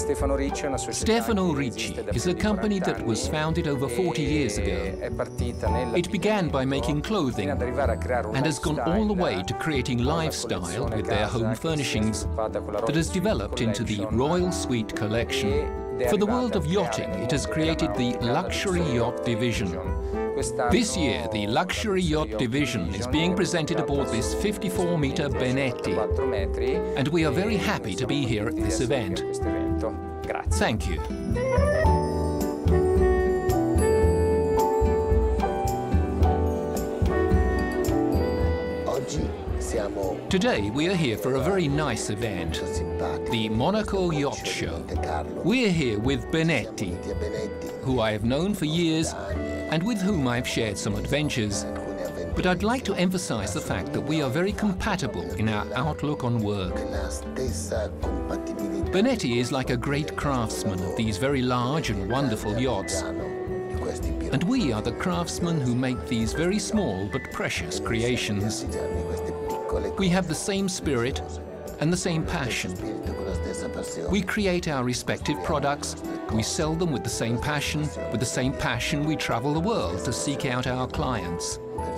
Stefano Ricci is a company that was founded over 40 years ago. It began by making clothing and has gone all the way to creating lifestyle with their home furnishings that has developed into the Royal Suite collection. For the world of yachting, it has created the Luxury Yacht Division. This year, the Luxury Yacht Division is being presented aboard this 54-meter Benetti, and we are very happy to be here at this event. Thank you. Today we are here for a very nice event, the Monaco Yacht Show. We are here with Benetti, who I have known for years and with whom I have shared some adventures. But I'd like to emphasize the fact that we are very compatible in our outlook on work. Benetti is like a great craftsman of these very large and wonderful yachts. And we are the craftsmen who make these very small but precious creations. We have the same spirit and the same passion. We create our respective products, we sell them with the same passion we travel the world to seek out our clients.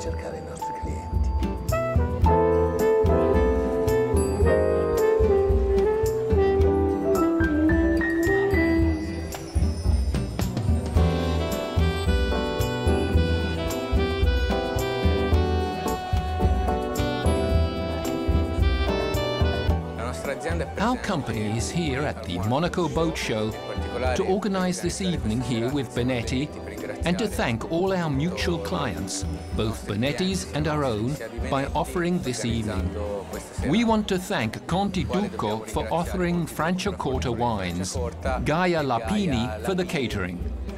Our company is here at the Monaco Boat Show to organize this evening here with Benetti and to thank all our mutual clients, both Benetti's and our own, by offering this evening. We want to thank Conti Ducco for offering Franciacorta wines, Gaia Lapini for the catering.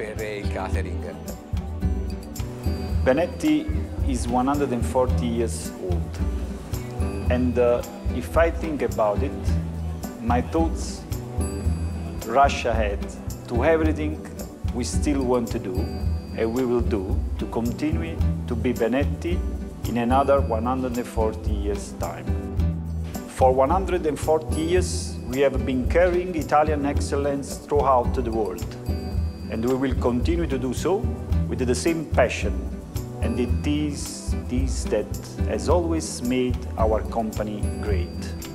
Benetti is 140 years old, and if I think about it, my thoughts rush ahead to everything we still want to do and we will do to continue to be Benetti in another 140 years' time. For 140 years, we have been carrying Italian excellence throughout the world, and we will continue to do so with the same passion, and it is this that has always made our company great.